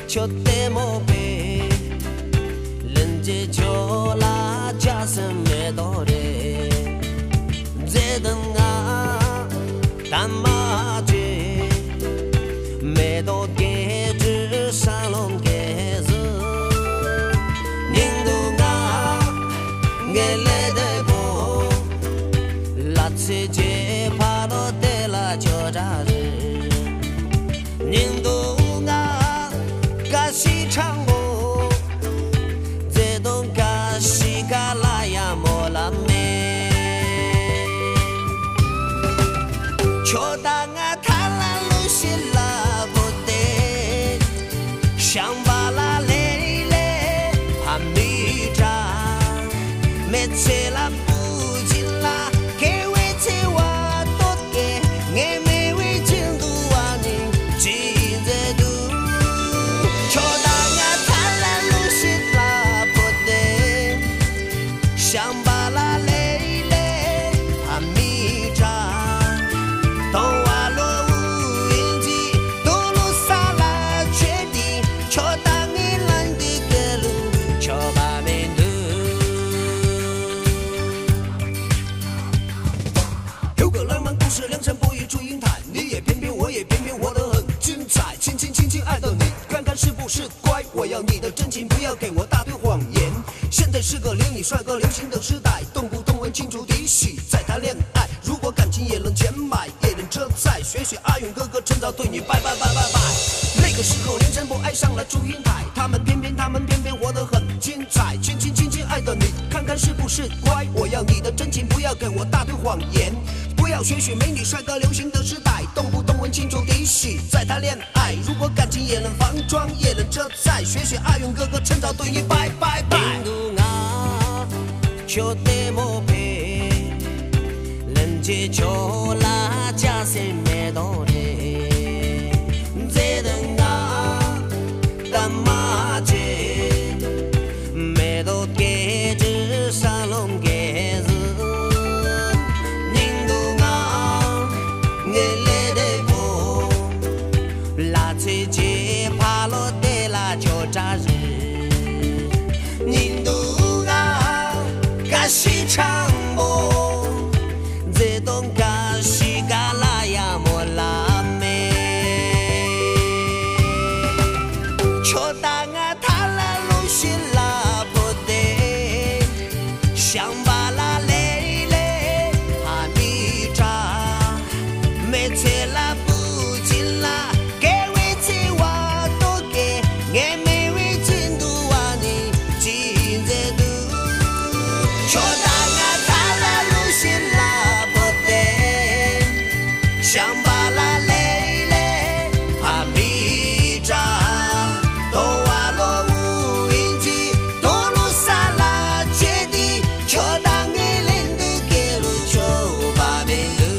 就得莫背，人家就拉家生没道理，这等啊，但嘛的，没到给只上龙给子，人都啊，给来的不，拉车接爬到得了就扎日，人都啊，嘎西唱我，这东嘎西嘎拉呀莫拉美，乔达啊他拉路西拉不得，想把拉累累哈米扎，没车拉不进拉，给为车我多给，我没为进度啊你记着度，乔达啊他拉路西拉不得，想把拉累累哈米扎，东瓦罗乌云际，多路萨拉决定，乔达你兰的格路，乔巴梅杜。有个浪漫故事，梁山伯与祝英台，你也偏偏，我也偏偏，活得很精彩。轻轻轻轻爱的你，看看是不是乖？我要你的真情，不要给我大堆谎言。现在是个连你帅哥流行的时代，动不动问清楚底细再谈恋爱。如果感情也能钱买，也能车载，学学阿勇哥哥，趁早对你拜拜拜拜拜。那个时候，梁山伯爱上了祝英台，他们偏偏活得很精彩。轻轻轻轻爱的你，看看是不是乖？我要你的真情，不要给我大堆谎言。不要学学美女帅哥流行的时代，动不动问清楚底细再谈恋爱。如果感情也能防装，也能车载，学学阿勇哥哥，趁早对你拜拜拜。印度啊，就得莫陪，人家就拉家生没道理，这等啊，干嘛的？没到给只上龙给子。接爬落得啦就扎日，人都啊嘎西唱么，这东嘎西嘎拉呀莫拉美，乔达啊他拉路西拉不得，想把拉累累哈米扎，没车拉不进拉。想把拉累累哈米扎，东瓦罗乌云际，多路萨拉决定，乔达你领的给路乔巴梅路，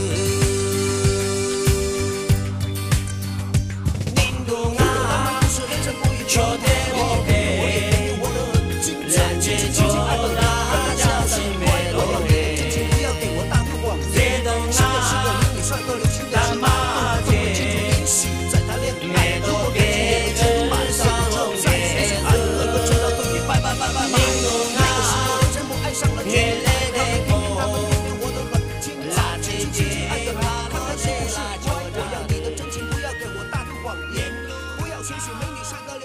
宁东啊，乔得莫陪，人间就拉家生没道理，不要给我大堆谎言，这东啊。帅哥流行的时代，动不动问清楚底细再谈恋爱。如果感情也能钱买，上正在学学阿勇哥哥，趁早对你拜拜拜拜拜。那个时候，梁山伯爱上了祝英台，他们偏偏活得很精彩。轻轻轻轻爱的你，看看是不是乖？我要你的真情，不要给我大堆谎言。不要学学美女帅哥。